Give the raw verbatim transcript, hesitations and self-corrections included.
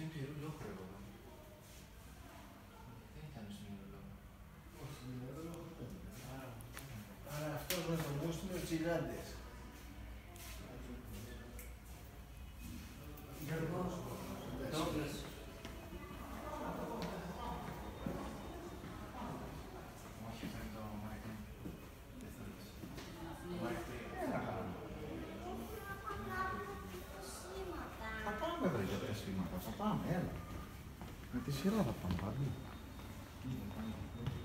Αυτό είναι το ιερό λόγο. Δεν ήταν στον ιερό λόγο. Όχι, στον ιερό λόγο δεν ήταν. Άρα αυτός με τον γούστο είναι ο Τσιγάντες. Γιώργο, το πες. Όχι, αυτό είναι το Μάρκο. Δεν θέλεις. Το Μάρκο. Θα πάμε βρε για τα σήματα, θα πάμε, έλα. Με τη σειρά θα πάμε πάλι.